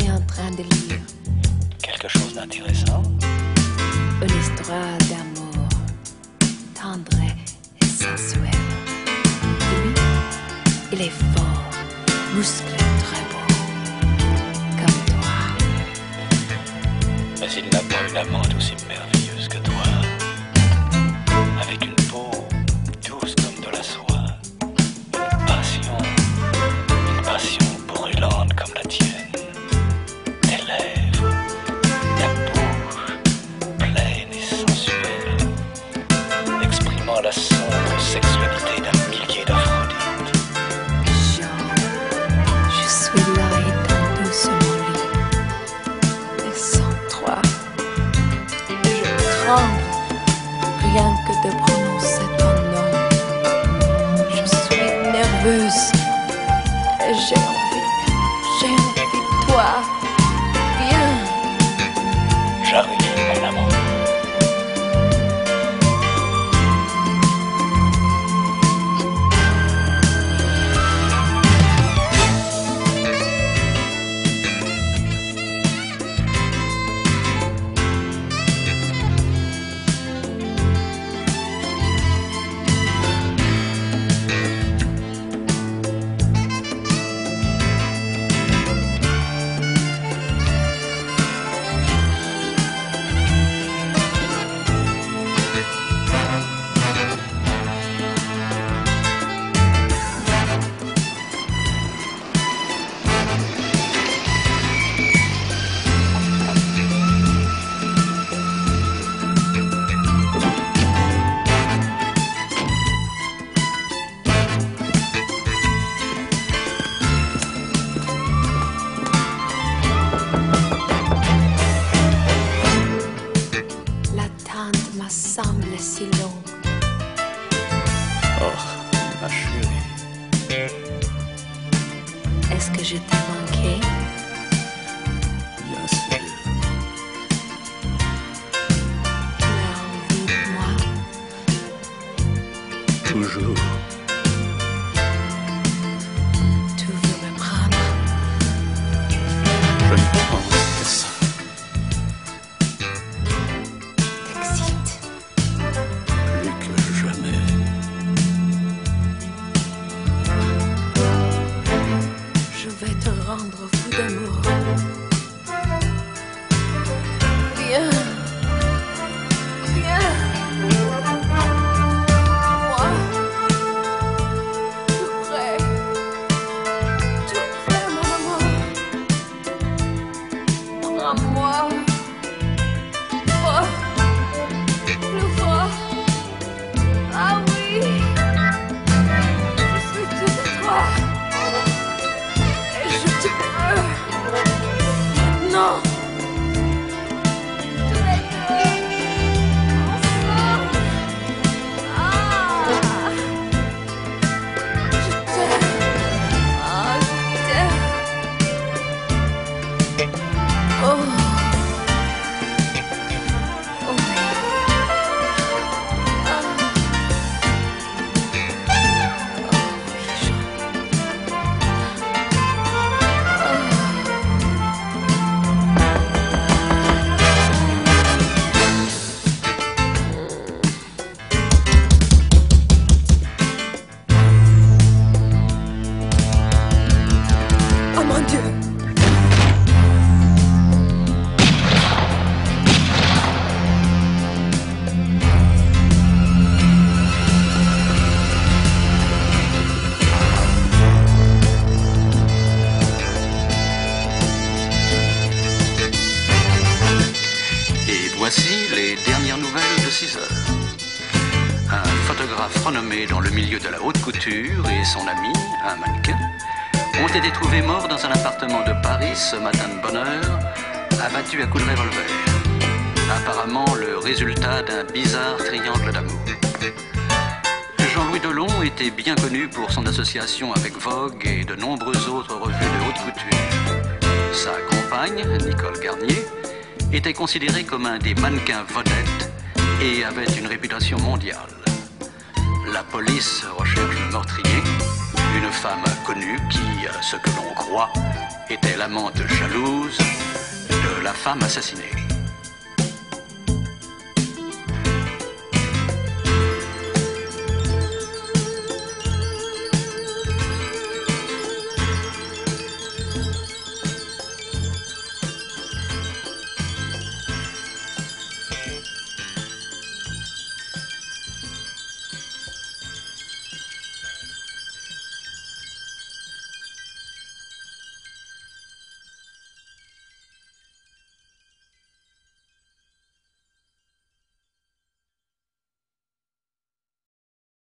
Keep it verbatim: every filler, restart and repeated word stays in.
suis en train de lire quelque chose d'intéressant. une histoire d'amour tendre et sensuelle. Lui, il est fort, musclé, très beau, comme toi. Mais il n'a pas une amante aussi merveilleuse que toi, avec une peau douce comme de la soie, une passion, une passion brûlante comme la tienne, tes lèvres, ta bouche pleine et sensuelle, exprimant la sombre sexualité d'un millier d'Aphrodite. Jean, je suis là étendue sur mon lit. Et sans toi, je tremble rien que de prononcer ton nom. Je suis nerveuse et j'ai envie, j'ai envie de toi. Viens. J'arrive, mon amant. L'attente m'a semblé si longue. Oh, ma chérie. Est-ce que je t'ai manqué? Bien sûr. Tu as envie de moi? Toujours. Tu veux me prendre? Je ne pense que ça. T'excite. Plus que jamais. Je vais te rendre fou d'amour. Viens. Viens. Moi. Tout près. Tout près, mon amour. Prends-moi. Fort. Plus fort. Ah oui. Je suis toute toi. Et je te veux. Maintenant. Tous les deux. Ensemble. Ah. Je t'aime. Ah, je t'aime. Oh. Oh oui. Ah. Oh oui, Jean. Oh mon Dieu! Et voici les dernières nouvelles de six heures. Un photographe renommé dans le milieu de la haute couture et son ami, un mannequin, ont été trouvés morts dans un appartement de Paris ce matin de bonne heure, abattus à coups de revolver. Apparemment le résultat d'un bizarre triangle d'amour. Jean-Louis Delon était bien connu pour son association avec Vogue et de nombreuses autres revues de haute couture. Sa compagne, Nicole Garnier, était considérée comme un des mannequins vedettes et avait une réputation mondiale. La police recherche le meurtrier, une femme connue qui, à ce que l'on croit, était l'amante jalouse de la femme assassinée.